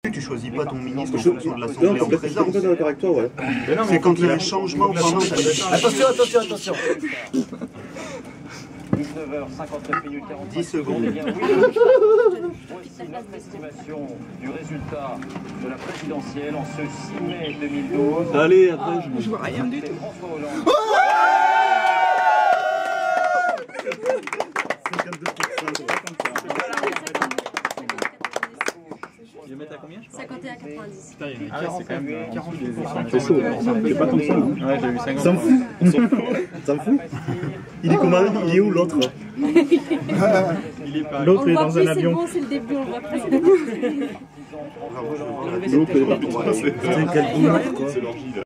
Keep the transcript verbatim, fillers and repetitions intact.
Tu choisis pas ton ministre en fonction de l'Assemblée en présence. Je suis complètement d'accord avec toi, ouais. C'est quand il y a un changement pendant... Attention, attention, attention. dix-neuf heures cinquante-neuf minutes quarante. dix secondes. Voici notre estimation du résultat de la présidentielle en ce six mai deux mille douze. Allez, après, je... Je vois rien du tout. François Hollande. Je vais mettre à combien? cinquante et un virgule quatre-vingt-dix. Ah ouais, c'est quand même quarante-huit des autres. C'est chaud, c'est pas comme ça. Ouais, j'ai eu cinquante. S'en fout. S'en fout. Il est comment? Il est où l'autre? L'autre est dans un avion. C'est bon, c'est le début, on voit presque. L'autre est parti. C'est quel boulot, quoi.